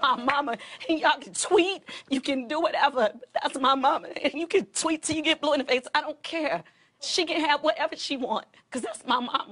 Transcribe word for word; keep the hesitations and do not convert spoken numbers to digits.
my mama. And y'all can tweet, you can do whatever. That's my mama. And you can tweet till you get blue in the face. I don't care. She can have whatever she wants, because that's my mama.